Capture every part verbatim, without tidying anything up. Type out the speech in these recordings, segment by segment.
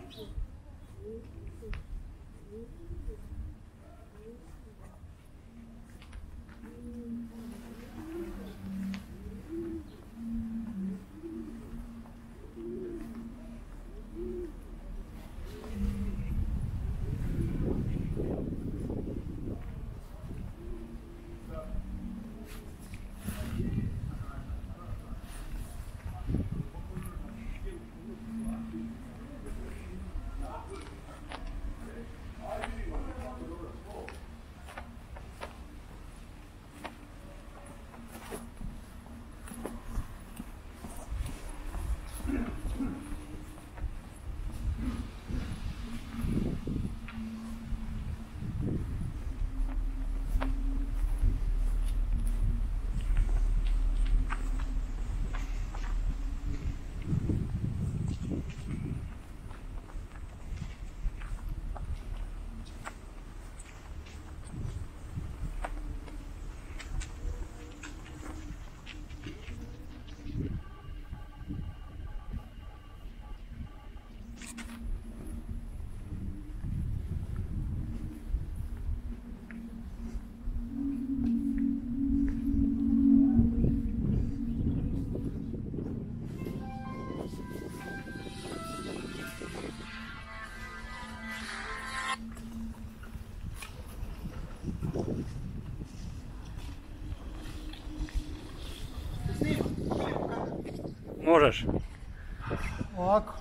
Možeš. Ovako.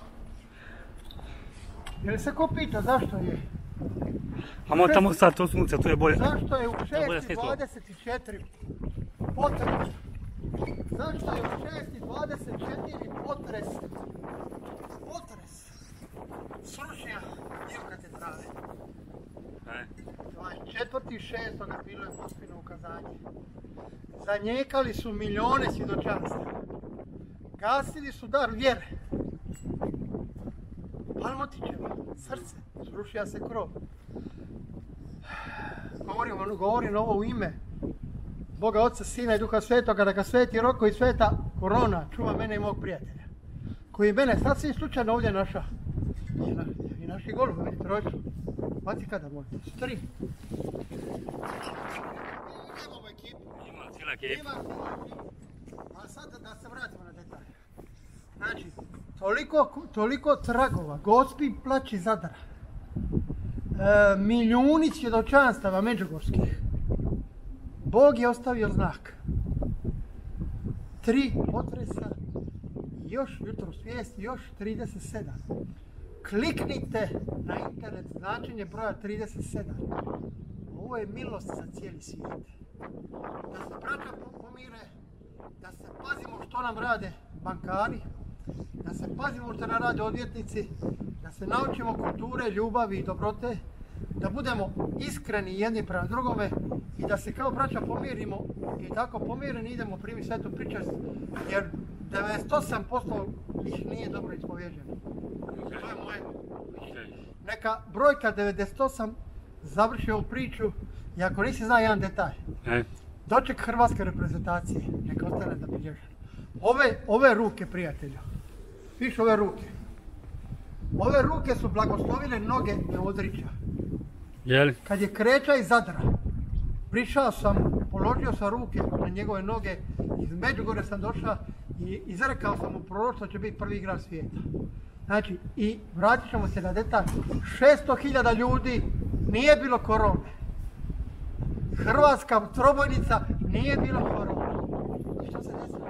Je li se ko pita zašto je? Amo tamo sad to sunce, tu je bolje. Zašto je u šest i dvadeset četiri potres? Zašto je u šest i dvadeset četiri potres? Potres. Srušio dio katedrale. dvadeset četvrtog šestog bilo je pospjeno ukazanje. Zanijekali su milijone svjedočanstva. Gasili su dar vjere. Palmotićeva, srce, srušija se krov. Govorim, govorim ovo u ime Boga Oca, Sina i Duha Svetoga, da ga sveti Roko i sveta korona čuva mene i mog prijatelja. Koji mene sasvim slučajno ovdje našao. I, na, i naši golubi, meni trojču. Pati kada možete, su tri. Imamo ekipu. Ima cijela ekipa. A sad da se vratimo na detalje. Znači, toliko, toliko tragova, Gospi plači Zadra, e, milijuni svjedočanstava međugorskih. Bog je ostavio znak. Tri potresa, još jutro svijest, još trideset sedam. Kliknite na internet značenje broja trideset sedam. Ovo je milost za cijeli svijet. Da se braća pomire, da se pazimo što nam rade bankari, da se pazimo što nam rade odvjetnici, da se naučimo kulture, ljubavi i dobrote, da budemo iskreni jedni prema drugome i da se kao braća pomirimo i tako pomireni idemo primi svetu pričast, jer devedeset osam posto ih nije dobro ispovjeđeno. To je moje. Neka brojka devedeset osam završi ovu priču i ako nisi zna jedan detalj, doček hrvatske reprezentacije, neka ostane da bilježi. Ove, ove ruke, prijatelju, viš ove ruke, ove ruke su blagoslovile noge Neodrića. Jeli? Kad je Kreča iz Zadra, prišao sam, položio sam ruke na njegove noge, iz Međugorja sam došao i izrekao sam mu proroštvo da će biti prvi igrač svijeta. Znači, i vratit ćemo se na detalj, šesto hiljada ljudi nije bilo korone. Hrvatska trobojnica nije bilo korone. Što se desilo?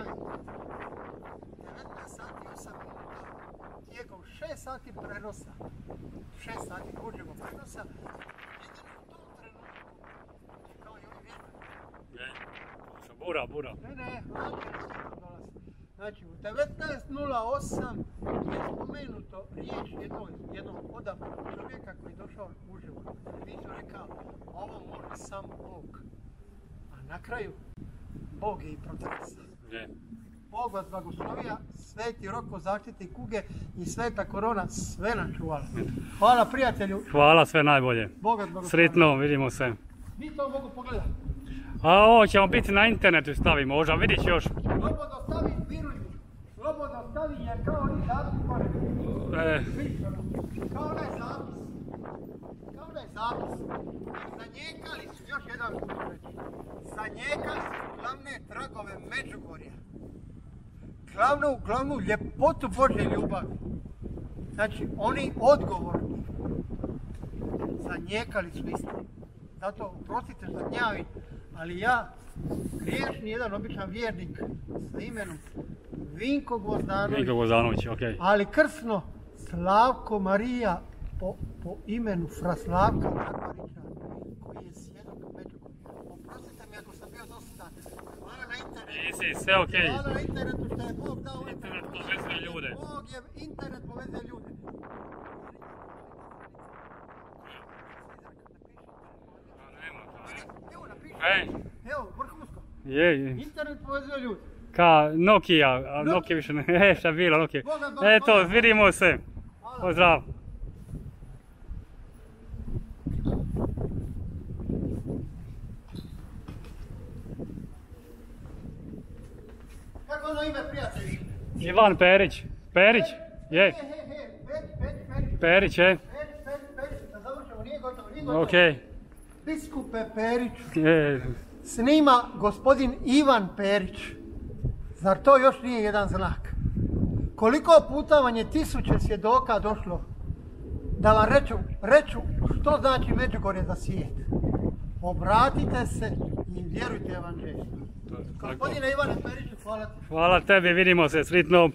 devetnaest sati i osam minuta. Tijekom šest sati prenosa, šest sati kružnog prenosa, jedino u tom trenutku, kao i ovi vjetar. Bura, bura. Ne, ne, dolazi. Znači, u devetnaest nula osam je spomenuto riječ jednog, jednog odabranog čovjeka koji je došao uživo na televiziju i rekao, ovo može samo Bog. A na kraju, Bog je i protresao. Bog vas blagoslovija, sveti Roko zaštiti kuge i sveta korona sve nam čuvala. Hvala prijatelju. Hvala, sve najbolje. Bog vas blagoslovija. Sretno, vidimo se. Vi to mogu pogledati. A ovo ćemo biti na internetu staviti, možda vidiš još. Slobodno stavi, viruj mi. Slobodno stavi jer kao oni dati gore. E. Vidiš ono, kao onaj zapis. Kao onaj zapis. Zanijekali su, još jedan put reći. Zanijekali su glavne tragove Međugorja. Glavnu, glavnu ljepotu Božje ljubavi. Znači, oni odgovorni. Zanijekali su istinu. Zato, oprostite za gnjavi, ali ja, griješni jedan običan vjernik sa imenom Vinko Gvozdanović, Vinko Gvozdanović, ok. ali krsno Slavko Marija po, po imenu Fra Slavka Barbarića, koji je svjedok Međugorja. Oprostite mi ako sam bio dosadan. Hvala na internetu. Nisi, sve ok. Hvala na internetu što je Bog dao Internet povezuje ljude. Bog je internet povezuje ljude. Evo napiši. Ej, Evo, vrhunsko. je, Internet povezuje ljude. ka Nokia, a Nokia više ne, e, šta je bilo Nokia. Boga, Boga, Eto, Boga. vidimo se. Hvala. Pozdrav. Kako ono ime prijatelji? Ivan Perić. Perić, je. He, he, he, Perić, Perić, Perić. Perić, je. Perić, Perić, Perić, da završamo, nije gotovo, nije gotovo. Ok. Biskupe Periću, Je. snima gospodin Ivan Perić. Zar to još nije jedan znak? Koliko puta vam je tisuće svjedoka došlo da vam reču, reču što znači Međugorje za svijet? Obratite se i vjerujte evanđelju. Gospodine Ivane Periću, hvala ti. Hvala tebi, vidimo se, sretno.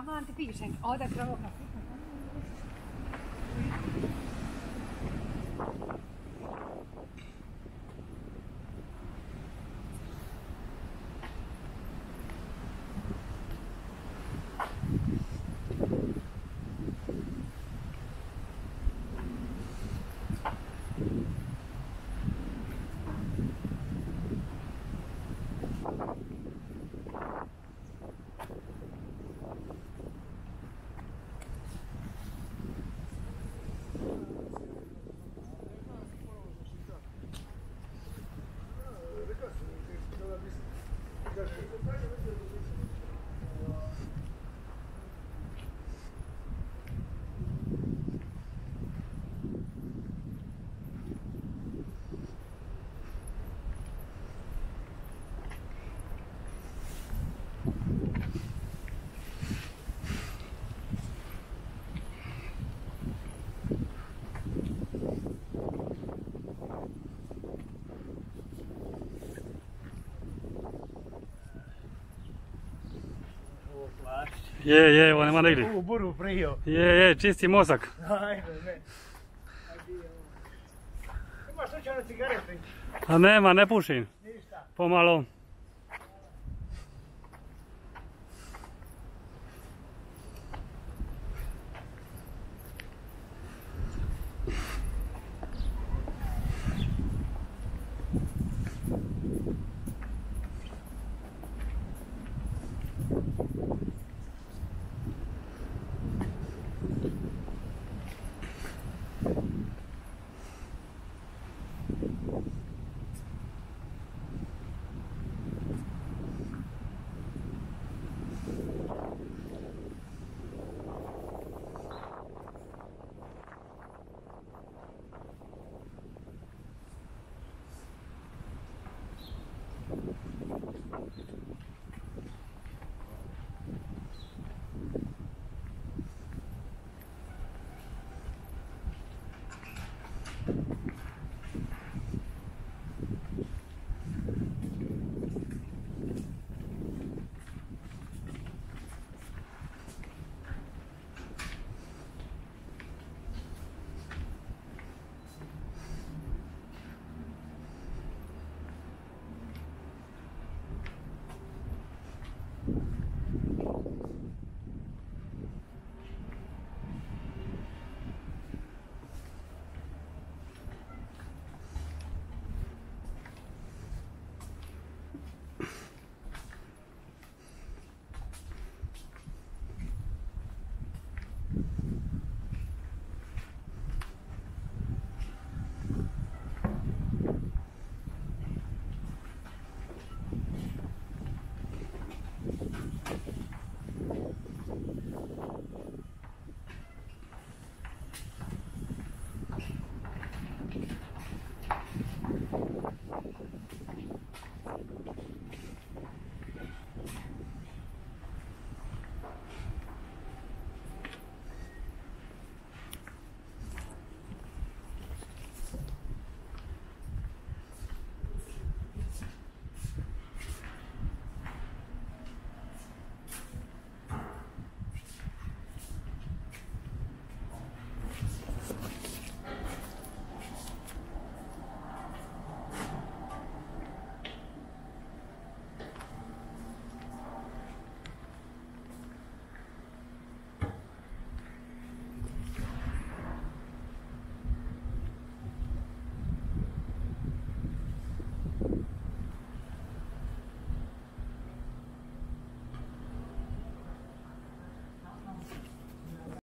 vam ti pišem, ovdje provoka. Je, je, ovo nema negdje. U buru prio. Je, je, čisti mozak. Ajme, ne. Imaš slučajno cigarete? A nema, ne pušim. Ništa. Pomalo.